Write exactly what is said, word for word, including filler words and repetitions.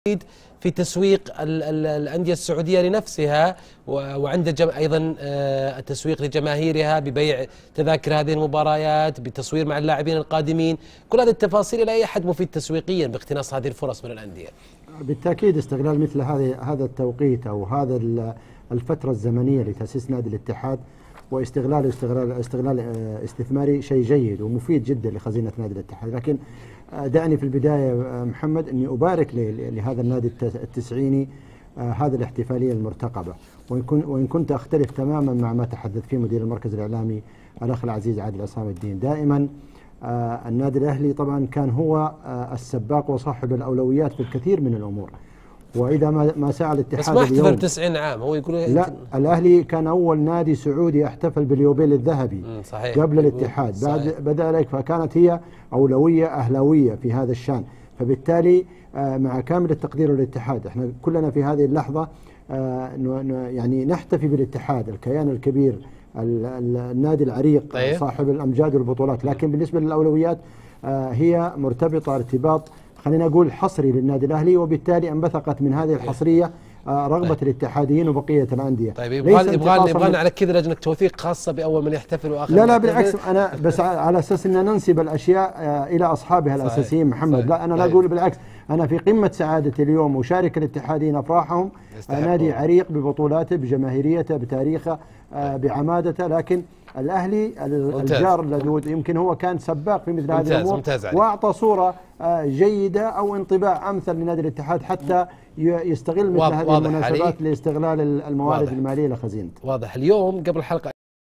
في تسويق ال ال الأندية السعودية لنفسها، وعند أيضا التسويق لجماهيرها ببيع تذاكر هذه المباريات، بتصوير مع اللاعبين القادمين. كل هذه التفاصيل إلى أي حد مفيد تسويقيا باقتناص هذه الفرص من الأندية؟ بالتأكيد استغلال مثل هذه هذا التوقيت أو هذا الفترة الزمنية لتأسيس نادي الاتحاد واستغلال استغلال استغلال استثماري شيء جيد ومفيد جدا لخزينة نادي الاتحاد. لكن دعني في البداية محمد أني أبارك لهذا النادي التسعيني هذه الاحتفالية المرتقبة، وإن كنت أختلف تماما مع ما تحدث فيه مدير المركز الإعلامي الأخ العزيز عادل عصام الدين. دائما النادي الأهلي طبعا كان هو السباق وصاحب الأولويات في الكثير من الأمور، وإذا ما ما سعى الاتحاد بس ما احتفل تسعين عام، هو يقول لا، الأهلي كان أول نادي سعودي احتفل باليوبيل الذهبي صحيح قبل الاتحاد. بعد ذلك فكانت هي أولوية أهلاوية في هذا الشأن، فبالتالي مع كامل التقدير للاتحاد احنا كلنا في هذه اللحظة يعني نحتفي بالاتحاد الكيان الكبير النادي العريق طيب. صاحب الأمجاد والبطولات، لكن بالنسبة للأولويات هي مرتبطة ارتباط خلينا نقول حصري للنادي الأهلي، وبالتالي انبثقت من هذه الحصرية رغبة طيب. الاتحاديين وبقية الأندية. طيب يبغى يبغى يبغى على كذا لجنة توثيق خاصة بأول من يحتفل وآخر لا لا بالعكس، أنا بس على أساس أن ننسب الأشياء إلى أصحابها صحيح. الأساسيين محمد صحيح. لا أنا لا أقول بالعكس، أنا في قمة سعادتي اليوم وشارك الاتحاديين أفراحهم. نادي عريق ببطولاته بجماهيريته بتاريخه بعمادته، لكن الأهلي الجار اللدود يمكن هو كان سباق في مثل هذه الأمور وأعطى صورة جيدة أو انطباع أمثل لنادي الاتحاد حتى يستغل مثل هذه المناسبات لاستغلال الموارد واضح. المالية لخزينته. واضح. اليوم قبل الحلقة